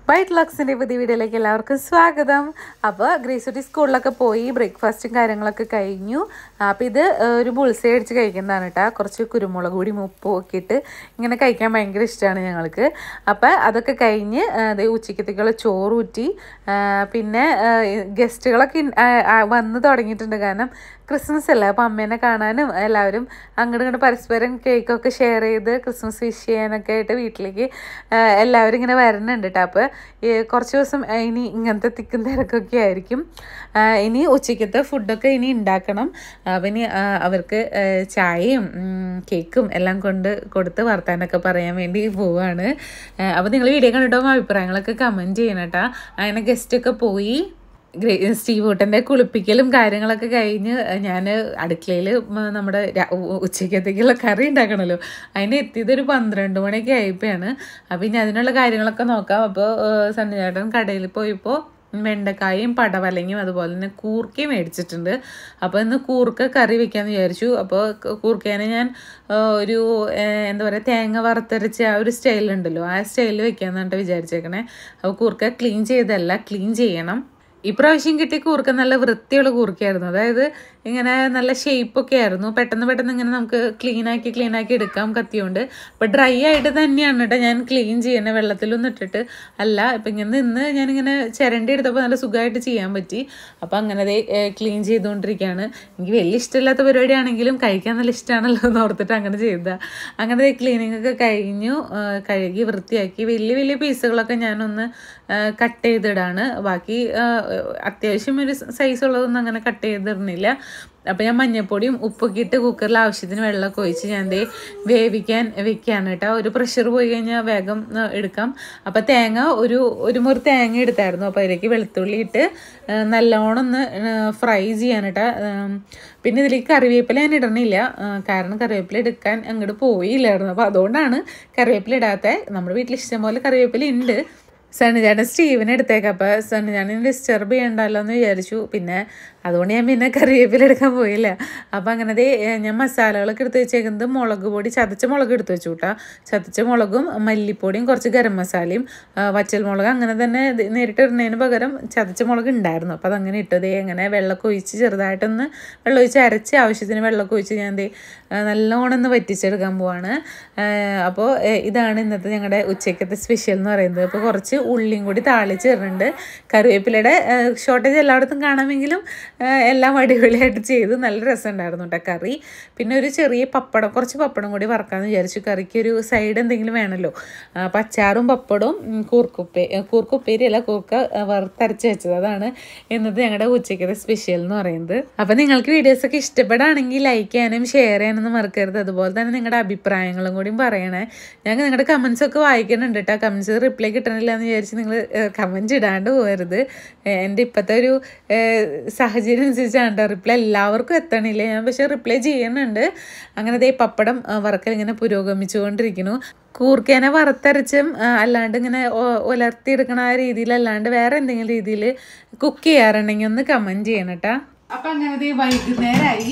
White ലോക്സിൻ്റെ പുതിയ വീഡിയോയിലേക്ക് എല്ലാവർക്കും സ്വാഗതം. അപ്പോൾ ഗ്രേസുട്ടി സ്കൂളിലൊക്കെ പോയി ബ്രേക്ക്ഫാസ്റ്റും കാര്യങ്ങളൊക്കെ കഴിഞ്ഞു. അപ്പോൾ ഇത് ഒരു ബുൾസൈ അടിച്ച് കഴിക്കുന്നതാണ് കേട്ടോ. കുറച്ച് കുരുമുളക് പൊടി ഉപ്പും ഒക്കെ ഇട്ട് ഇങ്ങനെ കഴിക്കാൻ ഭയങ്കര ഇഷ്ടമാണ് ഞങ്ങൾക്ക്. അപ്പോൾ അതൊക്കെ കഴിഞ്ഞ് ഉച്ചക്കത്തേക്കുള്ള ചോറൂറ്റി. പിന്നെ ഗസ്റ്റുകളൊക്കെ വന്ന് തുടങ്ങിയിട്ടുണ്ട്. കാരണം ക്രിസ്മസ് അല്ലേ, അപ്പോൾ അമ്മേനെ കാണാനും എല്ലാവരും അങ്ങോട്ട് ഇങ്ങോട്ട് പരസ്പരം കേക്കൊക്കെ ഷെയർ ചെയ്ത് ക്രിസ്മസ് വിഷ് ചെയ്യാനൊക്കെ ആയിട്ട് വീട്ടിലേക്ക് എല്ലാവരും ഇങ്ങനെ വരുന്നുണ്ട് കേട്ടോ. അപ്പോൾ കുറച്ച് ദിവസം ഇനി ഇങ്ങനത്തെ തിക്കും തിരക്കൊക്കെ ആയിരിക്കും. ഇനി ഉച്ചയ്ക്കത്തെ ഫുഡൊക്കെ ഇനി ഉണ്ടാക്കണം. അപ്പം ഇനി അവർക്ക് ചായയും കേക്കും എല്ലാം കൊടുത്ത് വർത്താനൊക്കെ പറയാൻ വേണ്ടി പോവുകയാണ്. അപ്പോൾ നിങ്ങൾ വീഡിയോ കണ്ടിട്ടോ അഭിപ്രായങ്ങളൊക്കെ കമൻറ്റ് ചെയ്യണം കേട്ടോ. അങ്ങനെ ഗസ്റ്റൊക്കെ പോയി. സ്റ്റീവൂട്ടൻ്റെ കുളിപ്പിക്കലും കാര്യങ്ങളൊക്കെ കഴിഞ്ഞ് ഞാൻ അടുക്കളയിൽ നമ്മുടെ ഉച്ചയ്ക്കത്തേക്കുള്ള കറി ഉണ്ടാക്കണമല്ലോ, അതിന് എത്തിയതൊരു 12 മണിയൊക്കെ ആയപ്പോഴാണ്. അപ്പം ഇനി അതിനുള്ള കാര്യങ്ങളൊക്കെ നോക്കാം. അപ്പോൾ സണ്ണിചേട്ടൻ കടയിൽ പോയപ്പോൾ വെണ്ടക്കായും പടവലങ്ങയും അതുപോലെ തന്നെ കൂർക്കയും മേടിച്ചിട്ടുണ്ട്. അപ്പോൾ ഇന്ന് കൂർക്ക കറി വെക്കാമെന്ന് വിചാരിച്ചു. അപ്പോൾ കൂർക്കേനെ ഞാൻ ഒരു എന്താ പറയുക, തേങ്ങ വറുത്തരച്ച് ആ ഒരു സ്റ്റൈലുണ്ടല്ലോ, ആ സ്റ്റൈലിൽ വെക്കാമെന്നാണ് വിചാരിച്ചേക്കണേ. അപ്പോൾ കൂർക്ക ക്ലീൻ ക്ലീൻ ചെയ്യണം. ഇപ്രാവശ്യം കിട്ടിയ കൂർക്ക നല്ല വൃത്തിയുള്ള കൂർക്കയായിരുന്നു. അതായത് ഇങ്ങനെ നല്ല ഷേപ്പൊക്കെ ആയിരുന്നു. പെട്ടെന്ന് ഇങ്ങനെ നമുക്ക് ക്ലീനാക്കി എടുക്കാം കത്തിയോണ്ട്. അപ്പോൾ ഡ്രൈ ആയിട്ട് തന്നെയാണ് കേട്ടോ ഞാൻ ക്ലീൻ ചെയ്യണേ, വെള്ളത്തിലൊന്നും ഇട്ടിട്ട് അല്ല. ഇപ്പം ഇങ്ങനെ ഞാനിങ്ങനെ ചിരണ്ടി എടുത്തപ്പോൾ നല്ല സുഖമായിട്ട് ചെയ്യാൻ പറ്റി. അപ്പോൾ അങ്ങനെ ക്ലീൻ ചെയ്തുകൊണ്ടിരിക്കുകയാണ്. എനിക്ക് വലിയ ഇഷ്ടമില്ലാത്ത പരിപാടിയാണെങ്കിലും കഴിക്കാൻ നല്ല ഇഷ്ടമാണല്ലോ എന്ന് ഓർത്തിട്ട് അങ്ങനെ ചെയ്തതാണ്. അങ്ങനെ ക്ലീനിങ് ഒക്കെ കഴിഞ്ഞു. കഴുകി വൃത്തിയാക്കി വലിയ പീസുകളൊക്കെ ഞാനൊന്ന് കട്ട് ചെയ്തിടാണ്. ബാക്കി അത്യാവശ്യം ഒരു സൈസ് ഉള്ളതൊന്നും അങ്ങനെ കട്ട് ചെയ്തിടുന്നില്ല. അപ്പോൾ ഞാൻ മഞ്ഞൾപ്പൊടിയും ഉപ്പൊക്കെ ഇട്ട് കുക്കറിൽ ആവശ്യത്തിന് വെള്ളമൊക്കെ ഒഴിച്ച് ഞാൻ വേവിക്കാൻ വെക്കുകയാണ് കേട്ടോ. ഒരു പ്രഷർ പോയി കഴിഞ്ഞാൽ വേഗം എടുക്കാം. അപ്പോൾ തേങ്ങ ഒരു മുറി തേങ്ങ എടുത്തായിരുന്നു. അപ്പോൾ അതിലേക്ക് വെളുത്തുള്ളി ഇട്ട് നല്ലോണം ഒന്ന് ഫ്രൈ ചെയ്യാൻ കേട്ടോ. പിന്നെ ഇതിലേക്ക് കറിവേപ്പില ഞാൻ ഇടണില്ല, കാരണം കറിവേപ്പില എടുക്കാൻ അങ്ങോട്ട് പോയില്ലായിരുന്നു. അപ്പോൾ അതുകൊണ്ടാണ് കറിവേപ്പില ഇടാത്ത. നമ്മുടെ വീട്ടിൽ ഇഷ്ടംപോലെ കറിവേപ്പില ഉണ്ട്. സണ്ണിചേട്ടൻ സ്റ്റീവിനെ എടുത്തേക്കാം. അപ്പോൾ സണ്ണിചേട്ടനെ ഡിസ്റ്റർബ് ചെയ്യണ്ടല്ലോ എന്ന് വിചാരിച്ചു. പിന്നെ അതുകൊണ്ട് ഞാൻ പിന്നെ കറിവേപ്പില എടുക്കാൻ പോയില്ല. അപ്പോൾ അങ്ങനെ ഞാൻ മസാലകളൊക്കെ എടുത്ത് വെച്ചേക്കുന്നത് മുളക് പൊടി, ചതച്ച മുളക് എടുത്ത് വെച്ചു കേട്ടോ. ചതച്ച മുളകും മല്ലിപ്പൊടിയും കുറച്ച് ഗരം മസാലയും വറ്റൽ മുളക് അങ്ങനെ തന്നെ നേരിട്ട് ഇടുന്നതിന് പകരം ചതച്ച മുളക് ഉണ്ടായിരുന്നു. അപ്പോൾ അതങ്ങനെ ഇട്ടത്. അങ്ങനെ വെള്ളമൊക്കെ ഒഴിച്ച് ചെറുതായിട്ടൊന്ന് വെള്ളം ഒഴിച്ച് അരച്ച് ആവശ്യത്തിന് വെള്ളമൊക്കെ ഒഴിച്ച് ഞാൻ നല്ലോണം ഒന്ന് വറ്റിച്ചെടുക്കാൻ പോവാണ്. അപ്പോൾ ഇതാണ് ഇന്നത്തെ ഞങ്ങളുടെ ഉച്ചയ്ക്കത്തെ സ്പെഷ്യൽ എന്ന് പറയുന്നത്. അപ്പോൾ കുറച്ച് ഉള്ളിയും കൂടി താളിച്ച് തരുന്നുണ്ട്. കറിവേപ്പിലയുടെ ഷോർട്ടേജ് എല്ലായിടത്തും കാണാമെങ്കിലും എല്ലാം അടിപൊളിയായിട്ട് ചെയ്തു. നല്ല രസമുണ്ടായിരുന്നു കേട്ടോ കറി. പിന്നെ ഒരു ചെറിയ കുറച്ച് പപ്പടം കൂടി വറക്കാമെന്ന് വിചാരിച്ചു. കറിക്ക് ഒരു സൈഡ് എന്തെങ്കിലും വേണമല്ലോ. അച്ചാറും പപ്പടവും കൂർക്കുപ്പേരി അല്ല, കൂർക്ക വറുത്തരച്ച് വെച്ചത്. അതാണ് ഇന്നത്തെ ഞങ്ങളുടെ ഉച്ചയ്ക്കത്തെ സ്പെഷ്യൽ എന്ന് പറയുന്നത്. അപ്പോൾ നിങ്ങൾക്ക് വീഡിയോസൊക്കെ ഇഷ്ടപ്പെടുകയാണെങ്കിൽ ലൈക്ക് ചെയ്യാനും ഷെയർ ചെയ്യാനൊന്നും മറക്കരുത്. അതുപോലെ തന്നെ നിങ്ങളുടെ അഭിപ്രായങ്ങളും കൂടി പറയണേ. ഞങ്ങൾക്ക് നിങ്ങളുടെ കമൻസൊക്കെ വായിക്കുന്നുണ്ട് കേട്ടോ. കമൻസ് റിപ്ലൈ കിട്ടണില്ല എന്ന് വിചാരിച്ച് നിങ്ങൾ കമൻറ്റ് ഇടാണ്ട് പോകരുത്. എൻ്റെ ഇപ്പോഴത്തെ ഒരു സാഹചര്യം അനുസരിച്ചാണ് റിപ്ലൈ എല്ലാവർക്കും എത്തണില്ല. ഞാൻ പക്ഷേ റിപ്ലൈ ചെയ്യുന്നുണ്ട്. അങ്ങനെ പപ്പടം വറക്കൽ ഇങ്ങനെ പുരോഗമിച്ചുകൊണ്ടിരിക്കുന്നു. കൂർക്കേനെ വറുത്തരച്ചും അല്ലാണ്ട് ഇങ്ങനെ ഉലർത്തിയെടുക്കണ ആ രീതിയിലല്ലാണ്ട് വേറെ എന്തെങ്കിലും രീതിയിൽ കുക്ക് ചെയ്യാറുണ്ടെങ്കിൽ ഒന്ന് കമൻറ്റ് ചെയ്യണം കേട്ടോ. അപ്പൊ അങ്ങനെ വൈകുന്നേരമായി,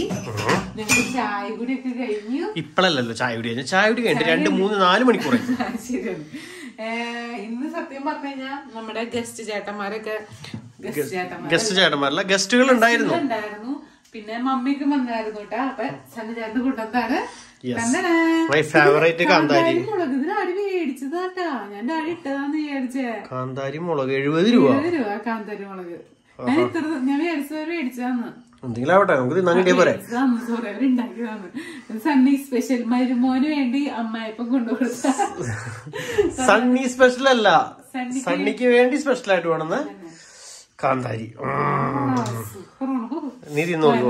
ചായ കൂടി ഒക്കെ കഴിഞ്ഞു. ഇപ്പഴല്ലോ ചായ കുടി കഴിഞ്ഞു 2, 3, 4 മണിക്കൂർ. ശരിയാണ്. ഇന്ന് സത്യം പറഞ്ഞു കഴിഞ്ഞാൽ നമ്മുടെ ഗസ്റ്റ് ചേട്ടന്മാരല്ല, ഗസ്റ്റുകൾ ഉണ്ടായിരുന്നു. പിന്നെ മമ്മിക്കും വന്നായിരുന്നു കേട്ടോ. അപ്പൊ സണ്ണിചേട്ടന് കൊണ്ടുവന്നാണ് കാന്താരി ഡാഡി മേടിച്ചതാട്ടാ. ഞാൻ ഡാഡി ഇട്ടതാന്ന് വിചാരിച്ചേ. കാന്താരി മുളക് 70 രൂപ. കാന്താരി മുളക് ഞാൻ മേടിച്ചതാന്ന്. എന്തെങ്കിലും ആവട്ടെ, നമുക്ക് തിന്നാൻ കിട്ടിയ പോലെ. സണ്ണി സ്പെഷ്യൽ മരുമോന് വേണ്ടി അമ്മായിപ്പം കൊണ്ടുകൊടുത്ത. സണ്ണി സ്പെഷ്യൽ അല്ല, സണ്ണിക്ക് വേണ്ടി സ്പെഷ്യൽ ആയിട്ട് വേണമെന്ന് കാന്താരി. നീ തിന്നോളൂ.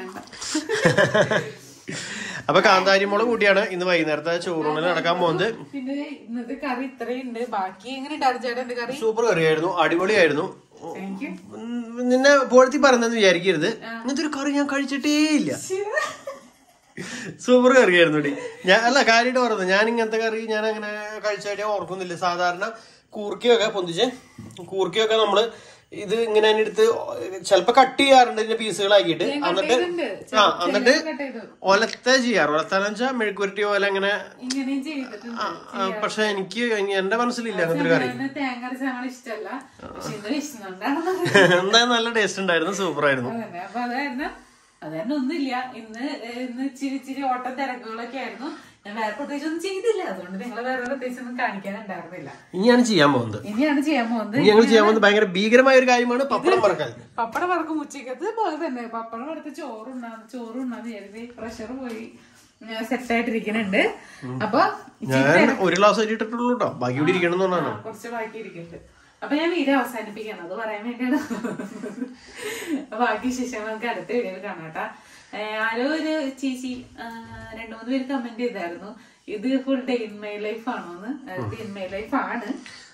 അപ്പൊ കാന്താരി മുളക് കൂട്ടിയാണ് ഇന്ന് വൈകുന്നേരത്തെ ചോറൂണിൽ നടക്കാൻ പോകുന്നത്. പിന്നെ ഇന്നത്തെ കറി ഇത്രയുണ്ട്. ബാക്കി എങ്ങനെ ചേട്ടന്റെ കറി? സൂപ്പർ കറിയായിരുന്നു, അടിപൊളിയായിരുന്നു. നിന്നെ പോഴത്തി പറഞ്ഞെന്ന് വിചാരിക്കരുത്, ഇങ്ങനത്തെ ഒരു കറി ഞാൻ കഴിച്ചിട്ടേ ഇല്ല. സൂപ്പർ കറിയായിരുന്നു. ഞാൻ അല്ല കാര്യമായിട്ട് പറഞ്ഞത്, ഞാൻ ഇങ്ങനത്തെ കറി ഞാൻ അങ്ങനെ കഴിച്ചായിട്ട് ഓർക്കുന്നില്ല. സാധാരണ കൂർക്കയൊക്കെ നമ്മള് ഇത് ഇങ്ങനെ എടുത്ത് ചിലപ്പോ കട്ട് ചെയ്യാറുണ്ട് ഇതിന്റെ പീസുകളാക്കിയിട്ട്. എന്നിട്ട് ഒലത്ത ചെയ്യാറ്. ഒലത്താന്ന് വെച്ചാൽ മെഴുക്കുരട്ടി പോലെ അങ്ങനെ. പക്ഷെ എനിക്ക് എന്റെ മനസ്സിലില്ല അങ്ങനത്തെ ഒരു കറി. എന്തായാലും നല്ല ടേസ്റ്റ് ഉണ്ടായിരുന്നു, സൂപ്പർ ആയിരുന്നു. അതന്നെ ഒന്നുമില്ല. ഇന്ന് ഇച്ചിരി ഓട്ടം തിരക്കുകളൊക്കെ ആയിരുന്നു. ഞാൻ വേറെ പ്രത്യേകിച്ച് ഒന്നും ചെയ്തില്ല. അതുകൊണ്ട് നിങ്ങളെ വേറെ പ്രത്യേകിച്ച് ഒന്നും കാണിക്കാനുണ്ടായിരുന്നില്ല. ഇനിയാണ് ചെയ്യാൻ പോകുന്നത് ഭയങ്കര ഭീകരമായ ഒരു കാര്യമാണ് പപ്പടം വറക്കാൻ. പപ്പടം വറക്കും ഉച്ചക്കത്ത് പോലെ തന്നെ. പപ്പടം വറുത്ത് ചോറുണ്ണാന്ന് കരുതി പ്രഷർ പോയി സെറ്റായിട്ടിരിക്കുന്നുണ്ട്. അപ്പൊ ഞാൻ ഒരു ഗ്ലാസ് അരി ഇട്ടിട്ടുള്ളൂ കേട്ടോ, ബാക്കി ഇവിടെ ഇരിക്കണം എന്ന് പറഞ്ഞാണ്. കുറച്ച് ബാക്കി ഇരിക്കുന്നുണ്ട്. അപ്പൊ ഞാൻ വീഡിയോ അവസാനിപ്പിക്കണം, അത് പറയാൻ വേണ്ടിയാണ്. ബാക്കി ശേഷം നമുക്ക് അടുത്ത വീഡിയോയിൽ കാണാട്ടാ. ആരോ ഒരു ചേച്ചി 2-3 പേര് കമന്റ് ചെയ്തായിരുന്നു, ഇത് full day in my life ആണോന്ന്. ഡേ ഇൻ മൈ ലൈഫ് ആണ്.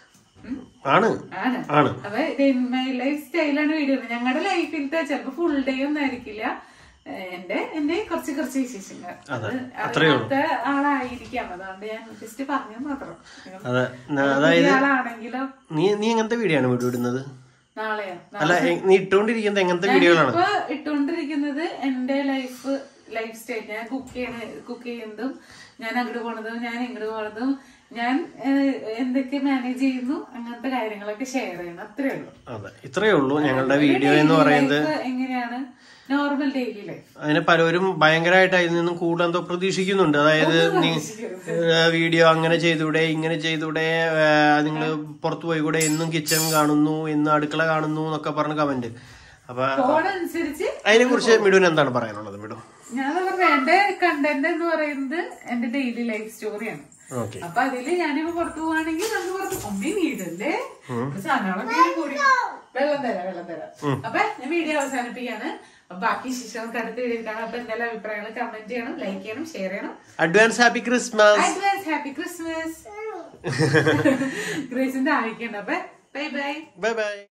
അപ്പൊ ഡേ ഇൻ മൈ ലൈഫ് സ്റ്റൈലാണ് വീഡിയോ. ഞങ്ങളുടെ ലൈഫിലത്തെ ചിലപ്പോ ഫുൾ ഡേ ഒന്നും ആയിരിക്കില്ല, എന്റെ കുറച്ച് വിശേഷങ്ങൾ. അറിയാത്ത ആളായിരിക്കാം, അതുകൊണ്ട് ഞാൻ ജസ്റ്റ് പറഞ്ഞു മാത്രം. ആളാണെങ്കിലോ നീ എങ്ങനത്തെ വീഡിയോ ആണ് വീഡിയോ ഇടുന്നത്? നാളെയോ? അല്ല, നീ ഇട്ടുകൊണ്ടിരിക്കുന്നത് എങ്ങനത്തെ വീഡിയോകളാണ്? ഇപ്പൊ ഇട്ടുകൊണ്ടിരിക്കുന്നത് എന്റെ ലൈഫ് സ്റ്റൈൽ. ഞാൻ കുക്ക് ചെയ്യുന്നതും, ഞാൻ അങ്ങോട്ട് പോണതും, ഞാൻ ഇങ്ങോട്ട് പോണതും, ഞാൻ എന്തൊക്കെ മാനേജ് ചെയ്യുന്നു, അങ്ങനത്തെ കാര്യങ്ങളൊക്കെ ഷെയർ ചെയ്യണം. അത്രേ ഉള്ളൂ. അതെ, ഇത്രയേ ഉള്ളൂ ഞങ്ങളുടെ വീഡിയോ എന്ന് പറയുന്നത്. എങ്ങനെയാണ് നോർമൽ ഡെയിലി ലൈഫ്. അതിന് പലരും ഭയങ്കരമായിട്ട് അതിൽ നിന്നും കൂടുതൽ എന്തോ പ്രതീക്ഷിക്കുന്നുണ്ട്. അതായത് വീഡിയോ അങ്ങനെ ചെയ്തൂടെ, ഇങ്ങനെ ചെയ്തൂടെ, നിങ്ങൾ പുറത്തു പോയി കൂടെ, എന്നും കിച്ചൺ കാണുന്നു, എന്നും അടുക്കള കാണുന്നു എന്നൊക്കെ പറഞ്ഞ കമന്റ്. അപ്പൊ അതിനെ കുറിച്ച് മിടുവിന് എന്താണ് പറയാനുള്ളത്? മിടു, ഞാൻ പറഞ്ഞ എന്റെ കണ്ടന്റ് എന്ന് പറയുന്നത് എന്റെ ഡെയിലി ലൈഫ് സ്റ്റോറിയാണ്. അപ്പൊ അതില് ഞാനിപ്പോ പുറത്തു പോവാണെങ്കിൽ നമുക്ക് പുറത്ത് അമ്മി വീടല്ലേ, സാധനങ്ങളൊക്കെ കൂടി വെള്ളം തരാം. അപ്പൊ ഞാൻ വീഡിയോ അവസാനിപ്പിക്കാണ്. ബാക്കി ശേഷം നമുക്ക് അടുത്ത വീഡിയോ കാണാം. അപ്പൊ എന്തായാലും അഭിപ്രായങ്ങൾ കമന്റ് ചെയ്യണം, ലൈക്ക് ചെയ്യണം, ഷെയർ ചെയ്യണം. Advance happy Christmas. ഗ്രേസിന്റെ ആയിക്കണ്ട. അപ്പൊ ബൈ.